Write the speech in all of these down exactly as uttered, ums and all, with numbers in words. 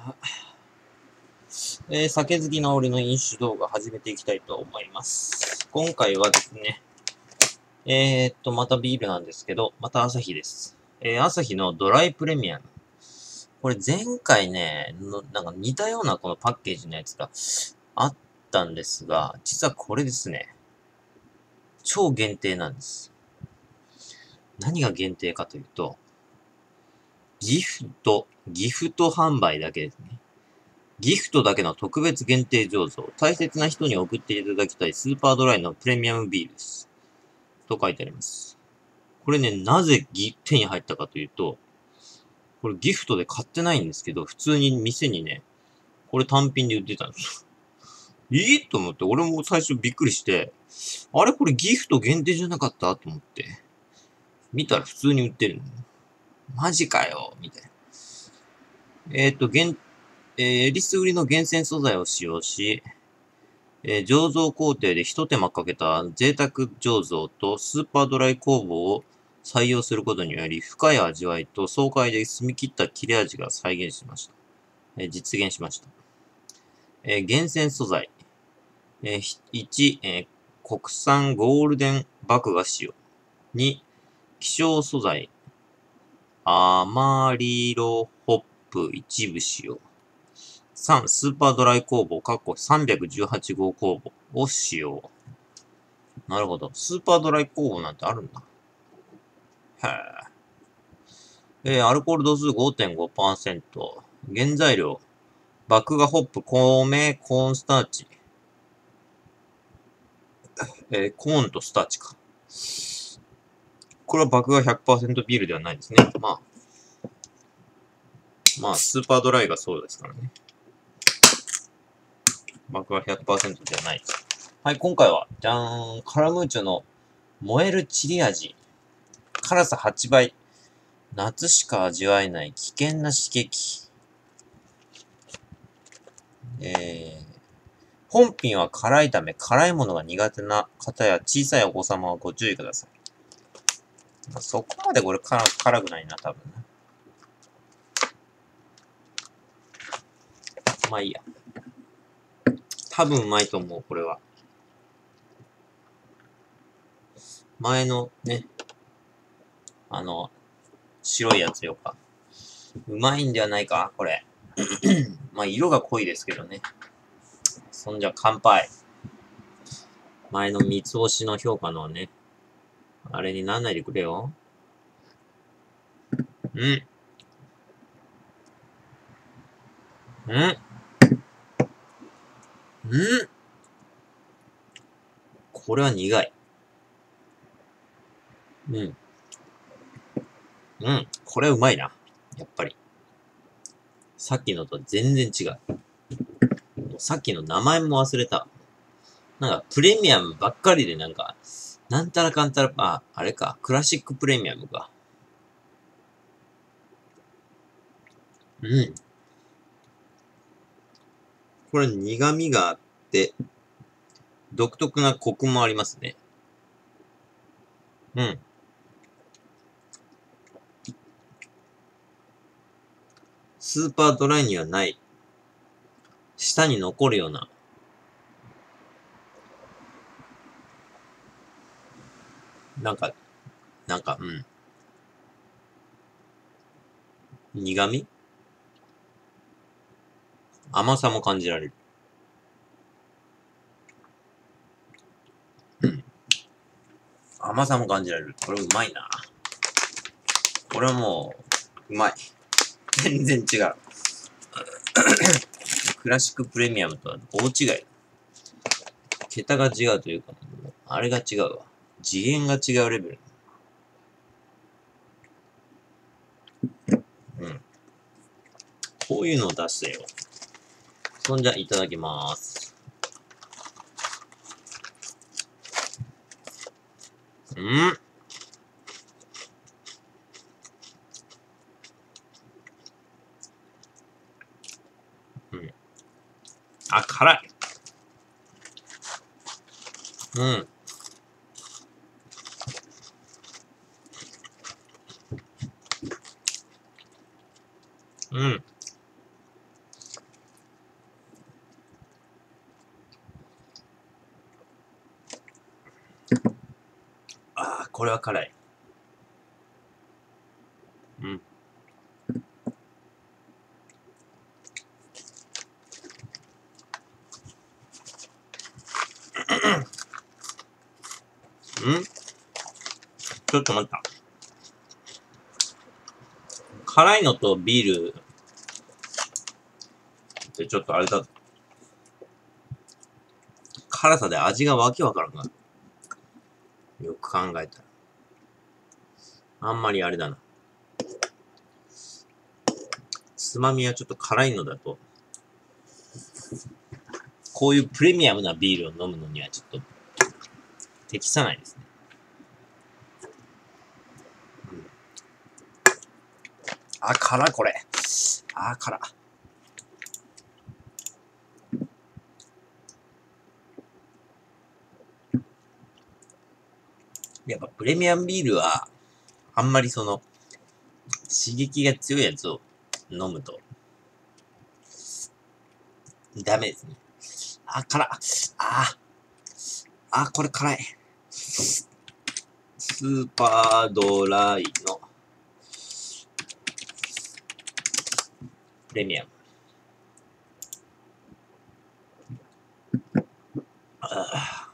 えー、酒好きの俺の飲酒動画始めていきたいと思います。今回はですね、えー、っと、またビールなんですけど、また朝日です。えー、朝日のドライプレミアム。これ前回ね、のなんか似たようなこのパッケージのやつがあったんですが、実はこれですね、超限定なんです。何が限定かというと、ギフト、ギフト販売だけですね。ギフトだけの特別限定醸造。大切な人に送っていただきたいスーパードライのプレミアムビールです。と書いてあります。これね、なぜ手に入ったかというと、これギフトで買ってないんですけど、普通に店にね、これ単品で売ってたんですよ。いいと思って、俺も最初びっくりして、あれこれギフト限定じゃなかったと思って、見たら普通に売ってるの。マジかよみたいな。えっと、限、えー、エリス売りの厳選素材を使用し、えー、醸造工程で一手間かけた贅沢醸造とスーパードライ工房を採用することにより、深い味わいと爽快で澄み切った切れ味が再現しました。えー、実現しました。えー、厳選素材。えー、いち、えー、国産ゴールデン麦芽使用。に、希少素材。アマリロホップ一部使用。さん、スーパードライ工房、括弧さんびゃくじゅうはち号工房を使用。なるほど。スーパードライ工房なんてあるんだ。へえ。えー、アルコール度数 ごてんごパーセント。原材料。麦芽ホップ、米、コーンスターチ。えー、コーンとスターチか。これは麦芽 ひゃくパーセント ビールではないですね。まあ。まあ、スーパードライがそうですからね。麦芽 ひゃくパーセント ではないです。はい、今回は、じゃーん、カラムーチョの燃えるチリ味。辛さはちばい。夏しか味わえない危険な刺激。えー、本品は辛いため、辛いものが苦手な方や小さいお子様はご注意ください。まあ、そこまでこれ辛辛くないな、多分な。まあいいや。多分うまいと思う、これは。前のね、あの、白いやつよか。うまいんではないか、これ。まあ色が濃いですけどね。そんじゃ乾杯。前の三つ星の評価のね、あれになんないでくれよ。うん。うんうんこれは苦い。うん。うん。これはうまいな。やっぱり。さっきのと全然違う。もうさっきの名前も忘れた。なんか、プレミアムばっかりでなんか、なんたらかんたら、あ、あれか。クラシックプレミアムか。うん。これ苦味があって、独特なコクもありますね。うん。スーパードライにはない、舌に残るような、なんか、なんか、うん。苦味甘さも感じられる。うん。甘さも感じられる。これうまいな。これはもう、うまい。全然違う。クラシックプレミアムとは大違い。桁が違うというか、あれが違うわ。次元が違うレベル。うん。こういうのを出してよ。そんじゃ、いただきまーす。うんうん。あ、辛い。うん。うん。 これは辛い。うん。うんちょっと待った。辛いのとビールってちょっとあれだ。辛さで味がわけわからんな。よく考えたら。あんまりあれだな。つまみはちょっと辛いのだと、こういうプレミアムなビールを飲むのにはちょっと適さないですね。うん、あ、辛これ。あ、辛。やっぱプレミアムビールは、あんまりその、刺激が強いやつを飲むと、ダメですね。あ、辛。あ、あ、これ辛い。スーパードライのプレミアム。あ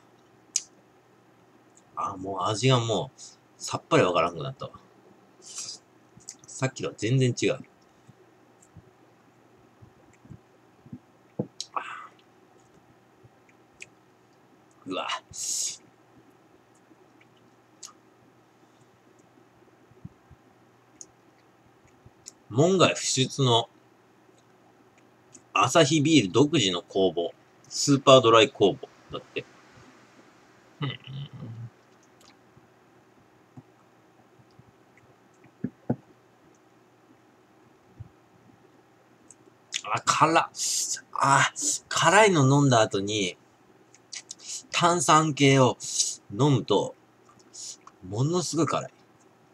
あ、もう味がもう、さっぱりわからんくなったわ。さっきとは全然違う。うわ。門外不出のアサヒビール独自の工房。スーパードライ工房だって。うんうんあ、辛あ、辛いの飲んだ後に、炭酸系を飲むと、ものすごい辛い。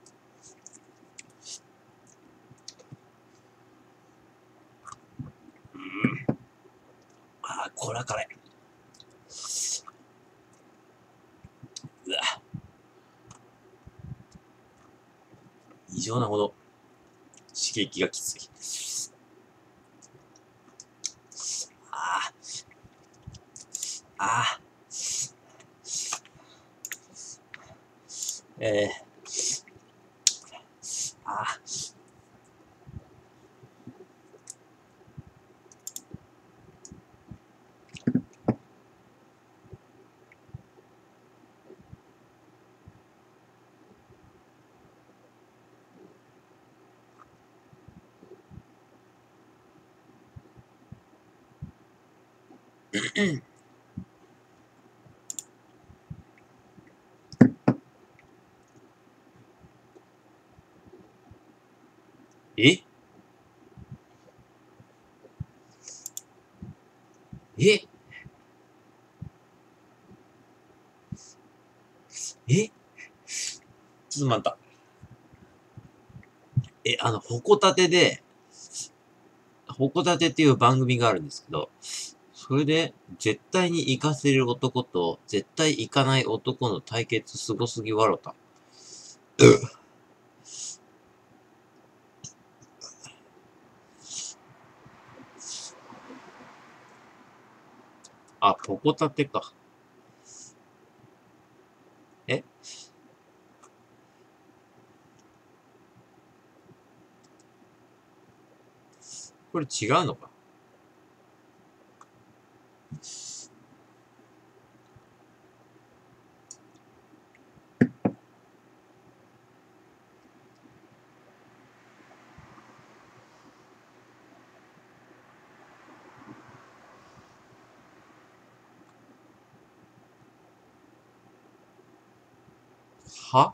うん、あ、これは辛い。うわ。異常なほど、刺激がきつい。ああ、ああ。えー、ああ。えええちょっと待った。え、あの、ホコタテで、ホコタテっていう番組があるんですけど、それで、絶対に行かせる男と、絶対行かない男の対決すごすぎわろた。あ、ホコタテか。えこれ違うのかは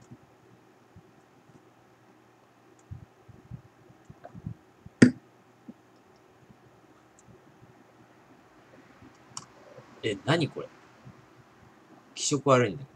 え、なにこれ気色悪いんだよ。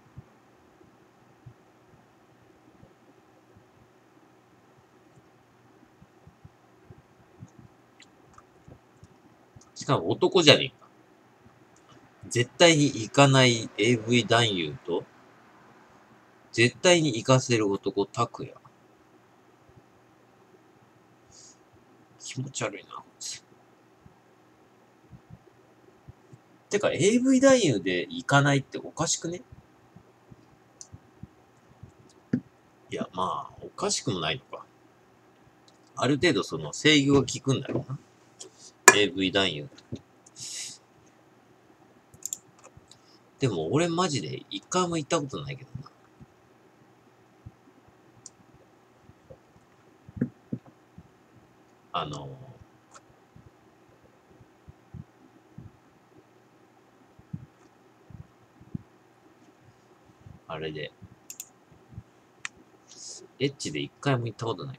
しかも男じゃねえか。絶対に行かない エーブイ 男優と、 絶対に行かせる男、拓也。気持ち悪いな、こいつ。てか、エーブイ 男優で行かないっておかしくね？いや、まあ、おかしくもないのか。ある程度その制御が効くんだろうな。エーブイ 男優。でも俺マジで一回も行ったことないけどな。あのー、あれで、エッチで一回も行ったことない。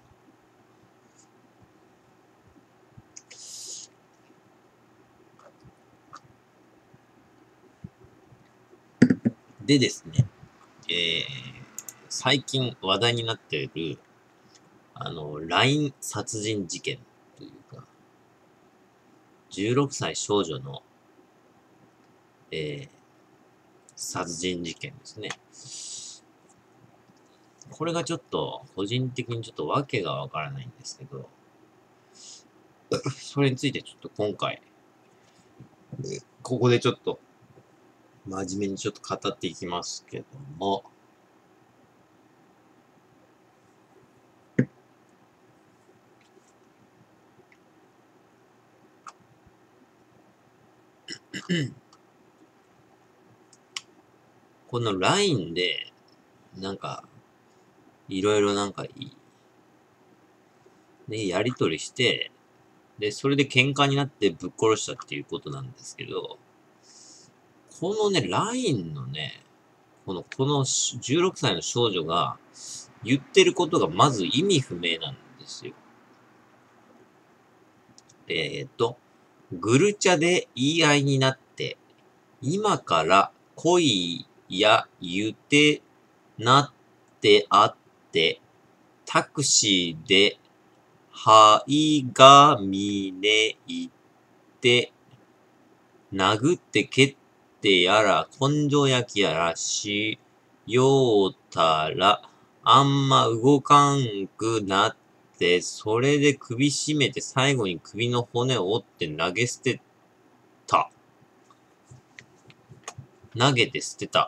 でですね、えー、最近話題になっている、あの、ライン 殺人事件というか、じゅうろくさい少女の、えー、殺人事件ですね。これがちょっと、個人的にちょっとわけがわからないんですけど、それについてちょっと今回、ここでちょっと、真面目にちょっと語っていきますけども、この ライン で、なんか、いろいろなんかいい、ね、やりとりして、で、それで喧嘩になってぶっ殺したっていうことなんですけど、このね、ライン のね、この、このじゅうろくさいの少女が言ってることがまず意味不明なんですよ。えー、っと、グルチャで言い合いになって、今から恋や言ってなってあって、タクシーで、はいがみね行って、殴って蹴ってやら、根性焼きやらしようたら、あんま動かんくなって、それで首絞めて最後に首の骨を折って投げ捨てた。投げて捨てた。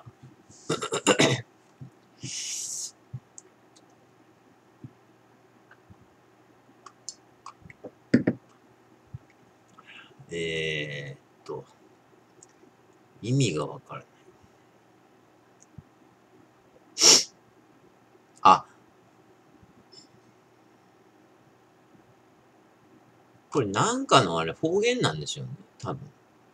えーっと、意味がわからない。あ、これなんかのあれ方言なんでしょうね、多分。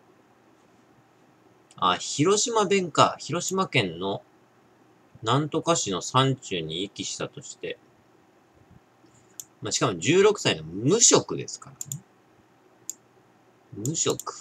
あ、広島弁か。広島県のなんとか市の山中に遺棄したとして、まあ、しかもじゅうろくさいの無職ですからね。無職。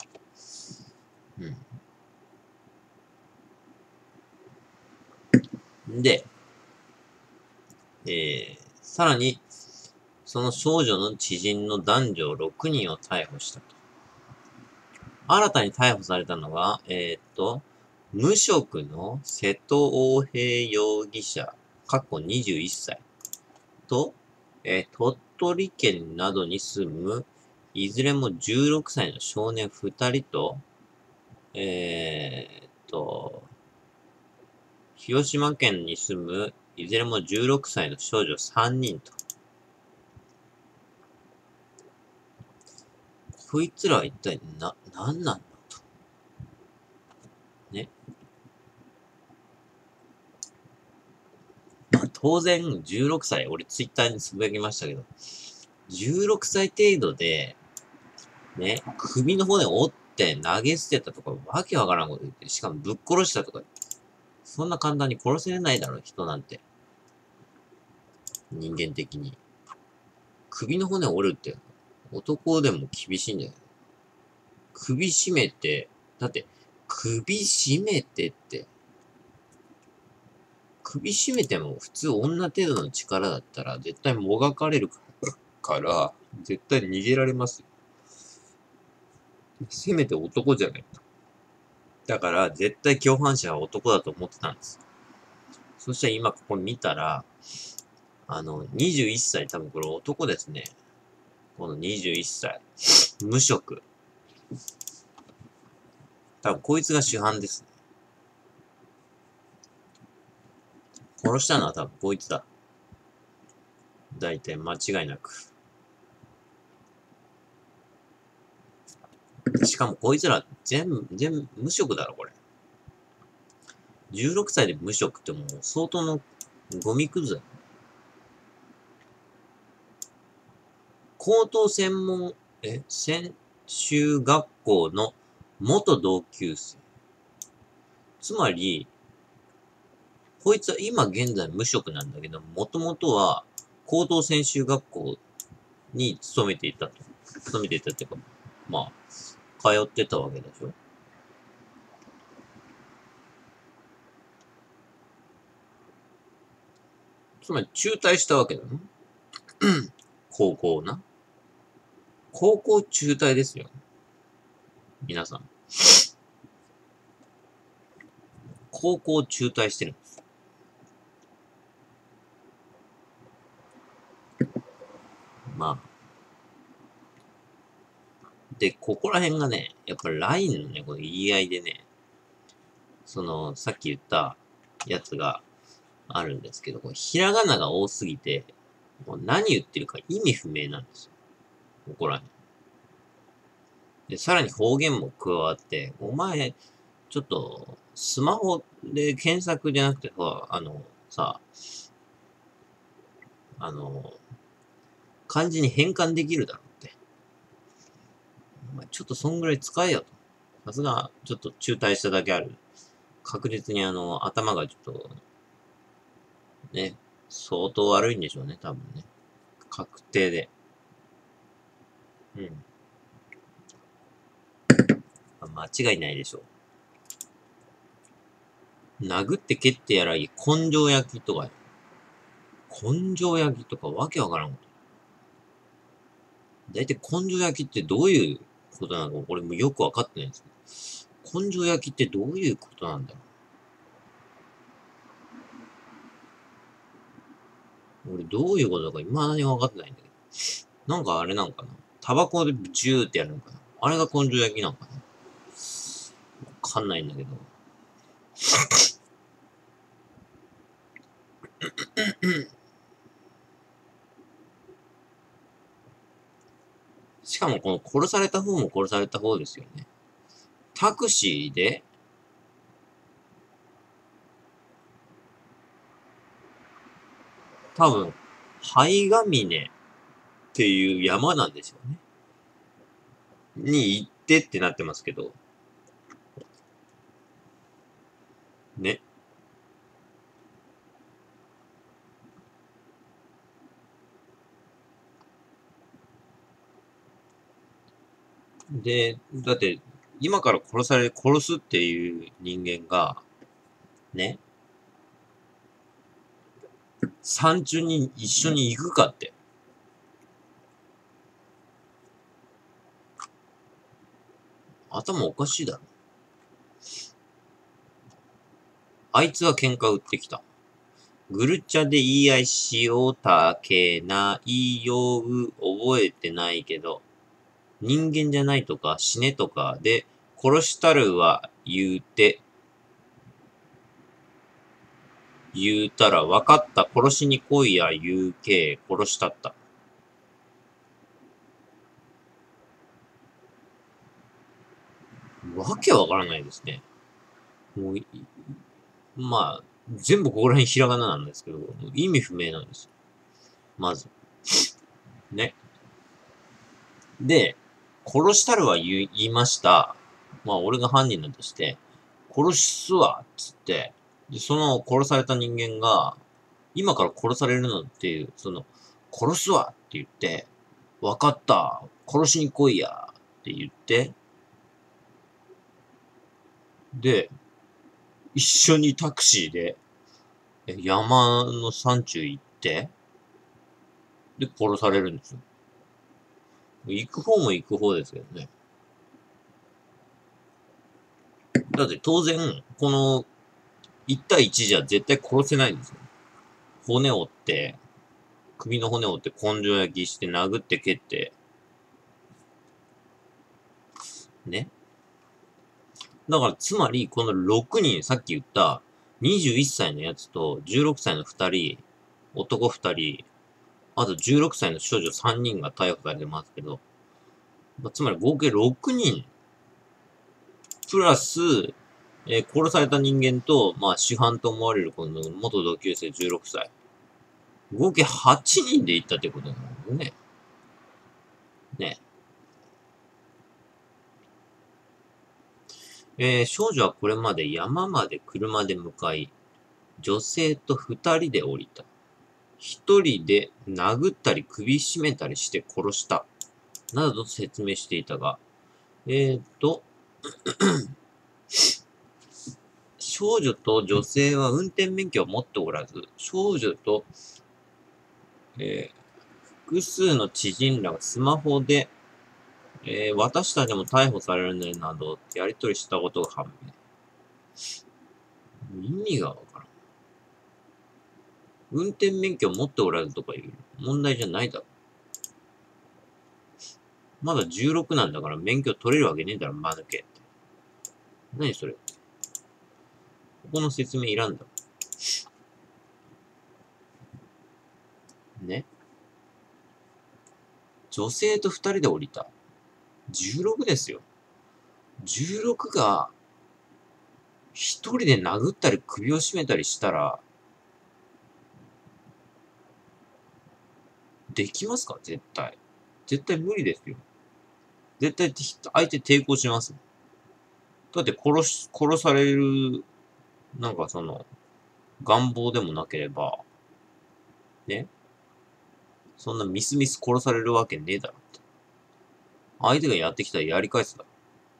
うん。で、えー、さらに、その少女の知人の男女ろくにんを逮捕したと。新たに逮捕されたのが、えー、っと、無職の瀬戸大平容疑者、過去にじゅういっさいと、えー、鳥取県などに住む、いずれもじゅうろくさいの少年ふたりと、えー、っと、広島県に住む、いずれもじゅうろくさいの少女さんにんと。こいつらは一体な、何なんだと。ね。まあ、当然、じゅうろくさい、俺ツイッターにつぶやきましたけど、じゅうろくさい程度で、ね、首の骨を折って投げ捨てたとか、わけわからんこと言って、しかもぶっ殺したとか、そんな簡単に殺せれないだろ、人なんて。人間的に。首の骨を折るって、男でも厳しいんだよ。首絞めて、だって、首絞めてって、首絞めても普通女程度の力だったら絶対もがかれるから、絶対逃げられますよ。せめて男じゃないと。だから絶対共犯者は男だと思ってたんです。 そしたら今ここ見たら、あの、にじゅういっさい、多分これ男ですね。このにじゅういっさい。無職。多分こいつが主犯です。殺したのは多分こいつだ。大体間違いなく。しかもこいつら全部、全部無職だろ、これ。じゅうろくさいで無職ってもう相当のゴミくずだよ。高等専門、え、専修学校の元同級生。つまり、こいつは今現在無職なんだけど、もともとは高等専修学校に勤めていたと。勤めていたっていうか、まあ、通ってたわけでしょ。つまり中退したわけだね。高校な。高校中退ですよ。皆さん。高校中退してるんです。まあ。で、ここら辺がね、やっぱり ライン のね、この言い合いでね、その、さっき言ったやつがあるんですけど、これひらがなが多すぎて、もう何言ってるか意味不明なんですよ。ここら辺。で、さらに方言も加わって、お前、ちょっと、スマホで検索じゃなくてさ、あの、さ、あの、漢字に変換できるだろうって。お前ちょっとそんぐらい使えよと。さすが、ちょっと中退しただけある。確実にあの、頭がちょっと、ね、相当悪いんでしょうね、多分ね。確定で。うん。間違いないでしょう。殴って蹴ってやらい、根性焼きとか、根性焼きとかわけわからんこと。だいたい根性焼きってどういうことなのか、俺もよくわかってないんですけど。根性焼きってどういうことなんだろう。俺どういうことだか未だにわかってないんだけど。なんかあれなんかな。タバコでジューってやるのかな。あれが根性焼きなのかな。わかんないんだけど。しかもこの殺された方も殺された方ですよね。タクシーで、多分、灰ヶ峰っていう山なんでしょうね。に行ってってなってますけど。ね。で、だって、今から殺され、殺すっていう人間が、ね、山中に一緒に行くかって。頭おかしいだろ。あいつは喧嘩売ってきた。グルチャで言い合いしようたけないよう覚えてないけど、人間じゃないとか死ねとかで殺したるは言うて、言うたら分かった殺しに来いや言うけ殺したった。わけわからないですね。もう、まあ、全部ここら辺ひらがななんですけど、意味不明なんですよ。まず。ね。で、殺したるは言いました。まあ、俺が犯人だとして、殺すわっつって、で、その殺された人間が、今から殺されるのっていう、その、殺すわって言って、わかった、殺しに来いやって言って、で、一緒にタクシーで、山の山中行って、で、殺されるんですよ。行く方も行く方ですけどね。だって当然、このいち対いちじゃ絶対殺せないんですよ。骨折って、首の骨折って根性焼きして殴って蹴って、ね。だからつまり、このろくにん、さっき言ったにじゅういっさいのやつとじゅうろくさいのふたり、男ふたり、あとじゅうろくさいの少女さんにんが逮捕されてますけど、まあ、つまり合計ろくにん、プラス、えー殺された人間と、まあ、主犯と思われるこの元同級生じゅうろくさい。合計はちにんで行ったってことなんだよね。ね。えー少女はこれまで山まで車で向かい、女性と二人で降りた。一人で殴ったり首絞めたりして殺した。などと説明していたが、えーと、少女と女性は運転免許を持っておらず、少女と、えー複数の知人らがスマホで、えー私たちも逮捕されるねなど、やり取りしたことが判明。意味がわからん。運転免許を持っておらずとかいう問題じゃないだろ。まだじゅうろくなんだから免許取れるわけねえだろ、間抜けって。何それ。ここの説明いらんだろ。ね。女性と二人で降りた。じゅうろくですよ。じゅうろくが、一人で殴ったり首を絞めたりしたら、できますか絶対。絶対無理ですよ。絶対相手抵抗します。だって殺し、殺される、なんかその、願望でもなければ、ね。そんなミスミス殺されるわけねえだろって。相手がやってきたらやり返すだろ。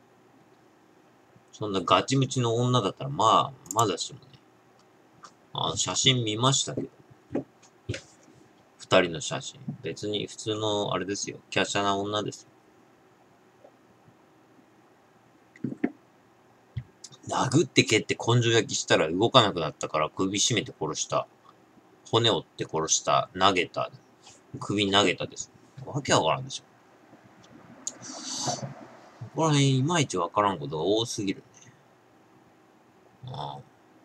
そんなガチムチの女だったら、まあ、まだしもね。あの、写真見ましたけど。二人の写真。別に普通の、あれですよ。華奢な女ですよ。殴って蹴って根性焼きしたら動かなくなったから首絞めて殺した。骨折って殺した。投げた。首投げたです。わけわからんでしょ。これ、いまいちわからんことが多すぎるね。ああ。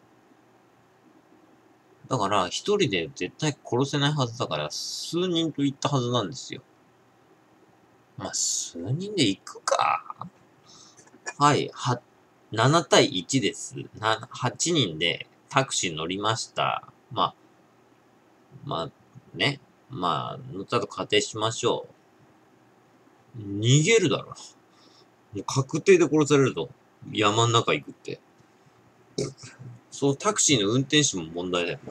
だから、一人で絶対殺せないはずだから、数人と言ったはずなんですよ。まあ、数人で行くか。はい、は、なな対いちです。な、はちにんでタクシー乗りました。まあ、まあ、ね。まあ、乗ったと仮定しましょう。逃げるだろ。もう確定で殺されると。山ん中行くって。そのタクシーの運転手も問題だよ。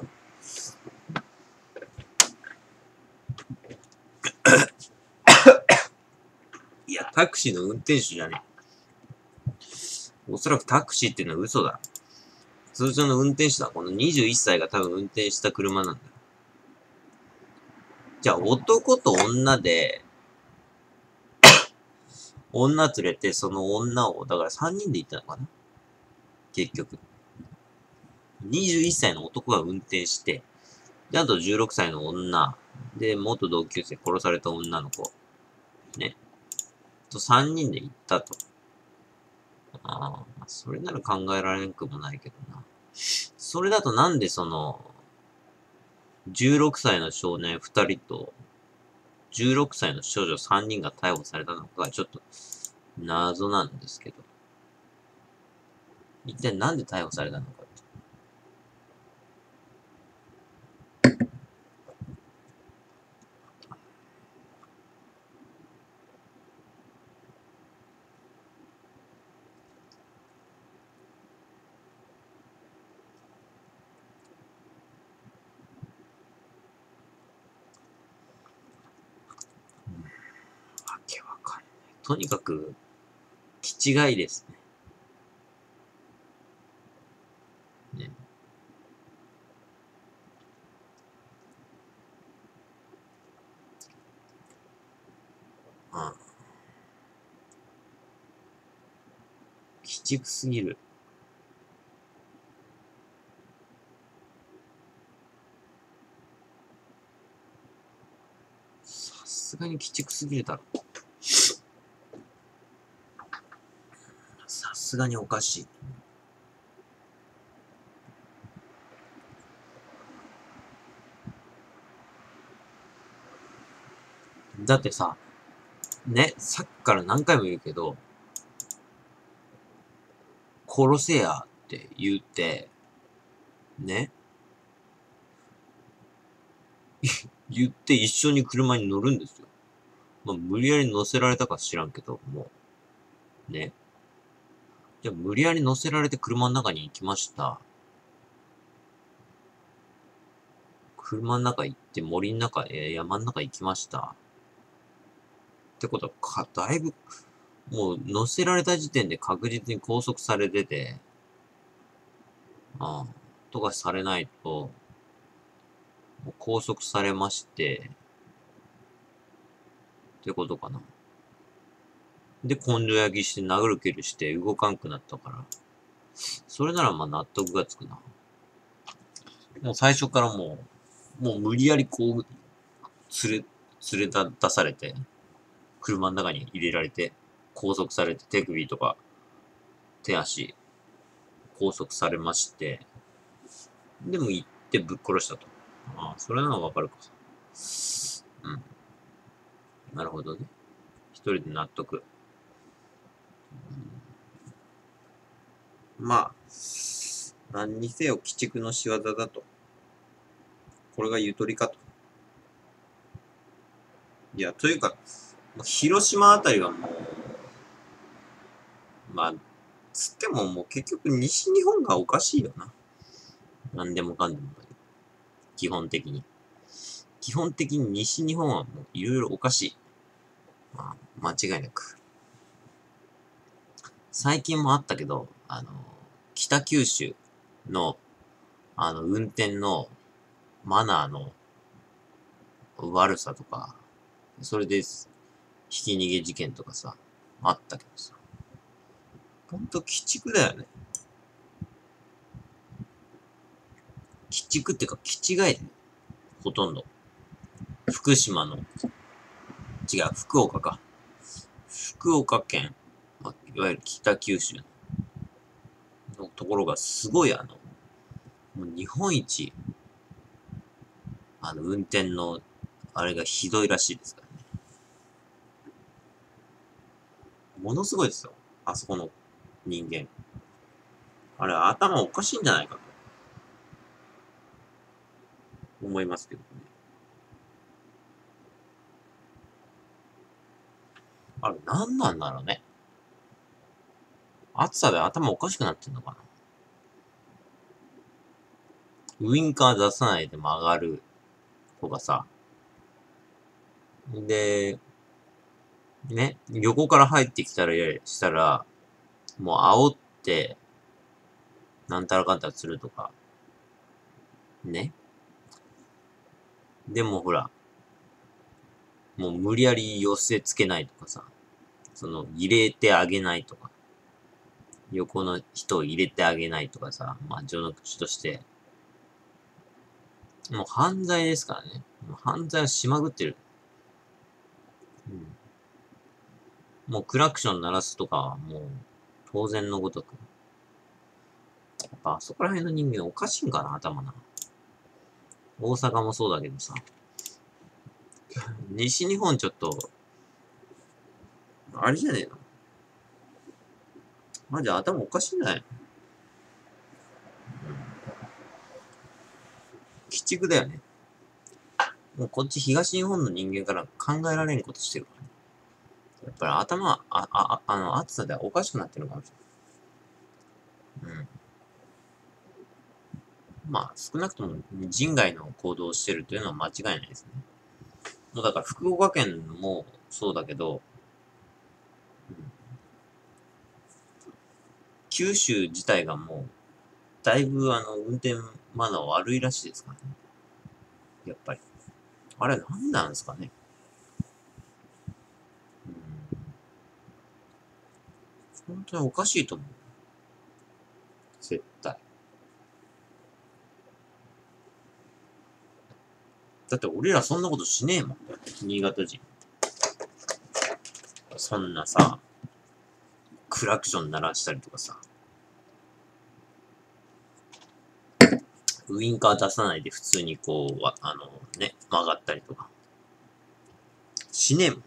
いや、タクシーの運転手じゃねえ。おそらくタクシーっていうのは嘘だ。通常の運転手だ。このにじゅういっさいが多分運転した車なんだ。じゃあ、男と女で、女連れて、その女を、だからさんにんで行ったのかな結局。にじゅういっさいの男が運転して、で、あとじゅうろくさいの女、で、元同級生殺された女の子、ね。とさんにんで行ったと。ああ、それなら考えられなくもないけどな。それだとなんでその、じゅうろくさいの少年ふたりと、じゅうろくさいの少女さんにんが逮捕されたのかがちょっと謎なんですけど。一体なんで逮捕されたのか。わけわかんない。とにかく、気違いですね。ね。ああ。鬼畜すぎる。 がに鬼畜すぎるだろ。さすがにおかしい。だってさ、ね、さっきから何回も言うけど、殺せやって言って、ね、言って一緒に車に乗るんですよ。まあ、無理やり乗せられたか知らんけど、もう、ね。じゃあ無理やり乗せられて車の中に行きました。車の中行って森の中、えー、山の中行きました。ってことは、か、だいぶ、もう乗せられた時点で確実に拘束されてて、ああ、とかされないと、もう拘束されまして、ってことかな。で、根性焼きして殴る蹴るして動かんくなったから。それならまあ納得がつくな。もう最初からもう、もう無理やりこう、連れ、連れ出されて、車の中に入れられて、拘束されて手首とか、手足、拘束されまして、でも行ってぶっ殺したと。ああ、それならわかるか。うん。なるほどね。一人で納得。まあ、何にせよ鬼畜の仕業だと。これがゆとりかと。いや、というか、広島あたりはもう、まあ、つってももう結局西日本がおかしいよな。なんでもかんでも。基本的に。基本的に西日本はもういろいろおかしい。まあ、間違いなく。最近もあったけど、あの、北九州の、あの、運転のマナーの悪さとか、それで、ひき逃げ事件とかさ、あったけどさ。ほんと、鬼畜だよね。鬼畜ってか、気違いだよ。ほとんど。福島の、違う、福岡か。福岡県、まあ、いわゆる北九州のところがすごいあの、もう日本一、あの、運転の、あれがひどいらしいですからね。ものすごいですよ。あそこの人間。あれ、頭おかしいんじゃないかと。思いますけどね。あれ、なんなんだろうね。暑さで頭おかしくなってんのかな。ウインカー出さないで曲がるとかさ。で、ね、横から入ってきたら、したら、もう煽って、なんたらかんたらするとか。ね。でもほら、もう無理やり寄せつけないとかさ。その、入れてあげないとか。横の人を入れてあげないとかさ。まあ、序の口として。もう犯罪ですからね。もう犯罪はしまぐってる。うん。もうクラクション鳴らすとかはもう当然のごとく。やっぱあそこら辺の人間おかしいんかな、頭な。大阪もそうだけどさ。西日本ちょっと、あれじゃねえの。マジ頭おかしいんじゃないの。鬼畜だよね。もうこっち東日本の人間から考えられんことしてるからね。やっぱり頭、あ、あ、あの、暑さでおかしくなってるかもしれない。うん。まあ、少なくとも人外の行動をしてるというのは間違いないですね。もうだから福岡県もそうだけど、うん、九州自体がもう、だいぶあの、運転マナー悪いらしいですからね。やっぱり。あれ何なんですかね。うん。本当におかしいと思う。絶対。だって俺らそんなことしねえもん。新潟人。 そんなさ、クラクション鳴らしたりとかさ、ウインカー出さないで普通にこう、あのね、曲がったりとか。しねえもん。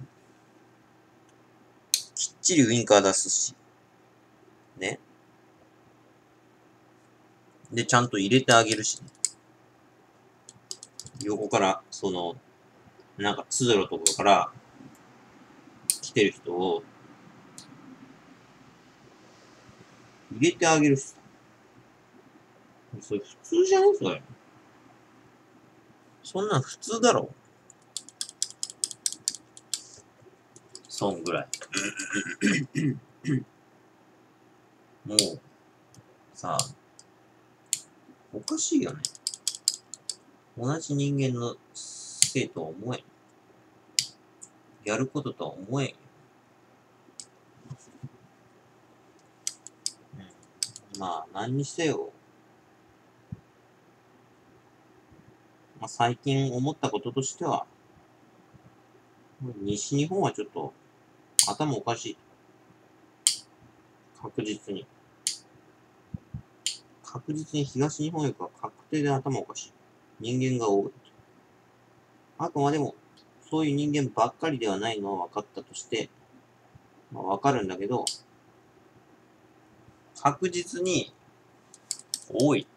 きっちりウインカー出すし。ね。で、ちゃんと入れてあげるしね。横から、その、なんか通路とかから来てる人を入れてあげるし。それ普通じゃねえそれ。そんなん普通だろ。そんぐらい。もう、さあ、おかしいよね。同じ人間のせいとは思えん。やることとは思えんよ。うん、まあ、何にせよ。まあ、最近思ったこととしては、西日本はちょっと頭おかしい。確実に。確実に東日本よりか確定で頭おかしい。人間が多い。あくまでも、そういう人間ばっかりではないのは分かったとして、まあ分かるんだけど、確実に多い。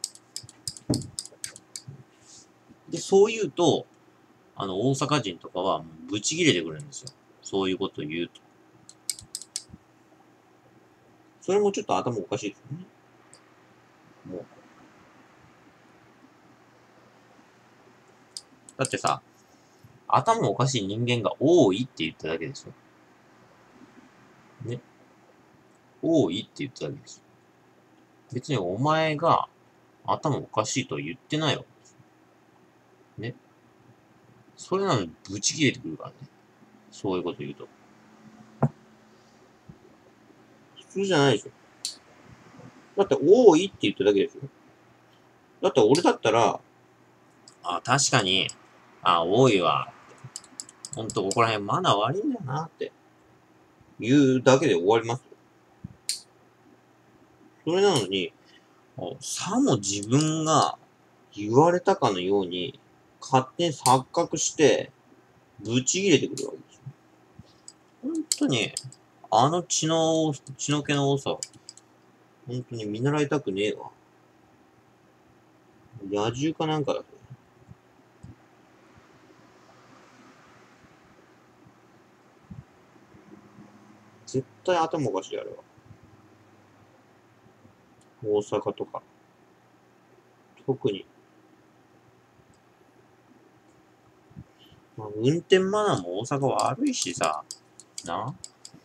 で、そう言うと、あの、大阪人とかは、ブチ切れてくるんですよ。そういうことを言うと。それもちょっと頭おかしいですよね。もう。だってさ、頭おかしい人間が多いって言っただけですよ。ね。多いって言っただけです。別にお前が頭おかしいとは言ってないわけです。ね。それなのにブチ切れてくるからね。そういうこと言うと。普通じゃないでしょ。だって多いって言っただけですよ。だって俺だったら、あ、確かに、あ、多いわ。ほんとここら辺マナー悪いんだよなって言うだけで終わりますよ。それなのに、さも自分が言われたかのように、勝手に錯覚して、ぶち切れてくるわけですよ。本当に、あの血の、血の気の多さ、本当に見習いたくねえわ。野獣かなんかだと。絶対頭おかしいやるわ。大阪とか。特に。まあ、運転マナーも大阪は悪いしさ。な。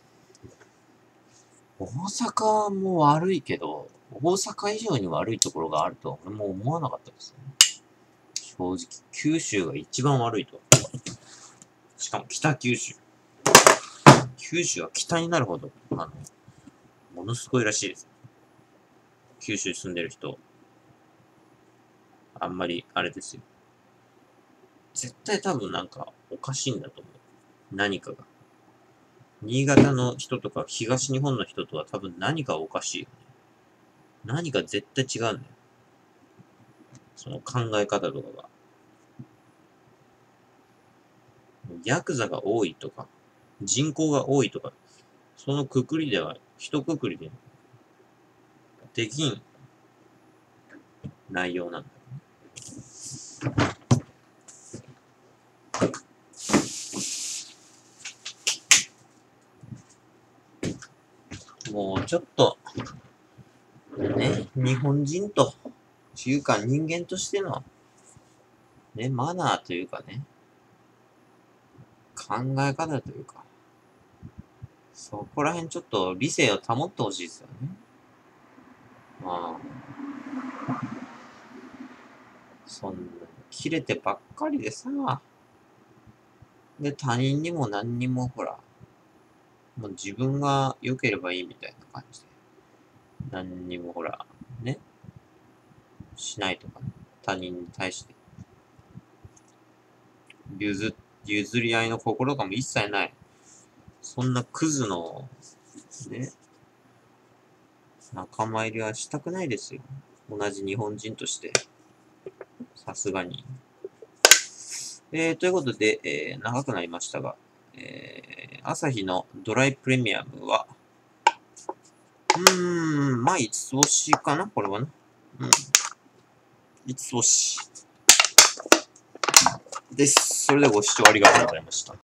大阪も悪いけど、大阪以上に悪いところがあるとは俺も思わなかったですね。正直、九州が一番悪いと。しかも北九州。九州は北になるほど、あの、ものすごいらしいです。九州に住んでる人、あんまりあれですよ。絶対多分なんかおかしいんだと思う。何かが。新潟の人とか東日本の人とは多分何かおかしいよね。何か絶対違うんだよ。その考え方とかが。ヤクザが多いとか、人口が多いとか、そのくくりでは、一くくりでできん内容なんだよね。もうちょっと、ね、日本人と、いうか人間としての、ね、マナーというかね、考え方というか、そこら辺ちょっと理性を保ってほしいですよね。まあ、そんな、切れてばっかりでさ、で、他人にも何にもほら、もう自分が良ければいいみたいな感じで、何にもほら、ね、しないとか、ね、他人に対して、譲、譲り合いの心がも一切ない。 そんなクズの、ね、仲間入りはしたくないですよ。同じ日本人として。さすがに。えー、ということで、えー、長くなりましたが、えー、アサヒのドライプレミアムは、うーん、まあ、いつ押しかなこれはね。うん。いつ押し。です。それではご視聴ありがとうございました。